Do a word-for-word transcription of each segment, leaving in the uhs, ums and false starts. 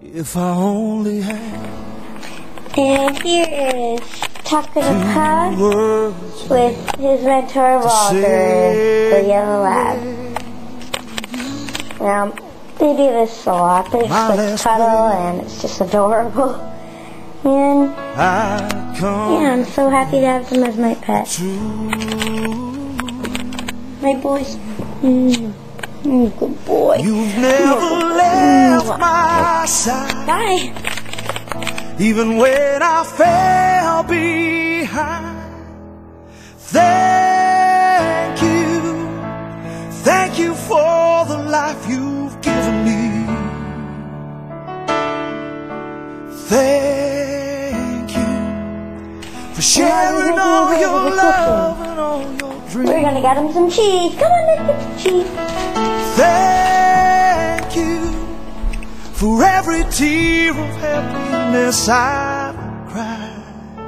If I only had. And here is Tucker the Pug with his mentor Walter, the yellow lab. Now, they do this a lot. They just like cuddle, and it's just adorable. And yeah, I'm so happy to have them as my pet. My boys. Mm. Mm, good boy. You've never left my side. Bye. Even when I fell behind. Thank you. Thank you for the life you've given me. Thank you for sharing all your love and all your dreams. We're gonna get him some cheese. Come on, let's get some cheese. Thank you for every tear of happiness I cried.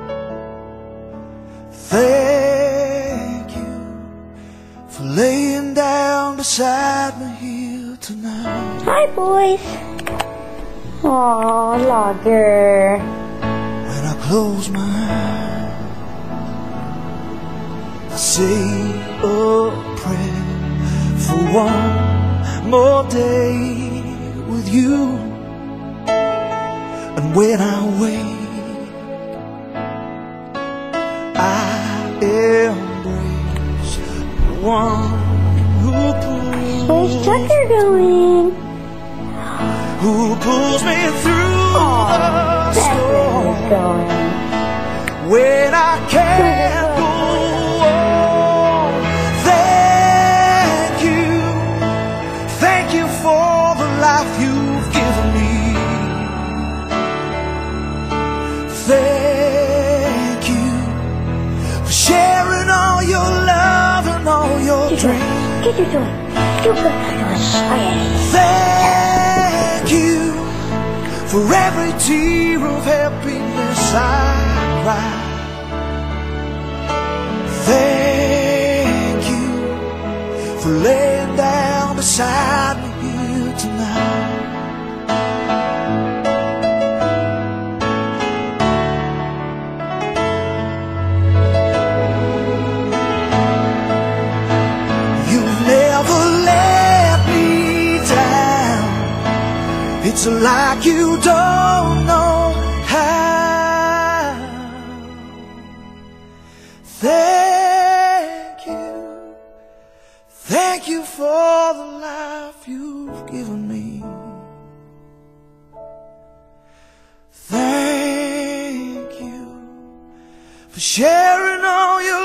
Thank you for laying down beside me here tonight. Hi, boys. Aw, Logger. When I close my eyes, I say a prayer for one more day with you. And when I wake, I embrace the one who pulls, Where's Tucker going? who pulls me through Aww, the storm. Going. When I can't go on. Thank you, thank you for the life you've given me. Thank you for sharing all your love and all your dreams. Get your toy. You got Thank you for every tear of happiness I cry. Thank you for laying down beside me here tonight. You've never let me down. It's like you don't know how. Thank you, thank you for the life you've given me. Thank you for sharing all your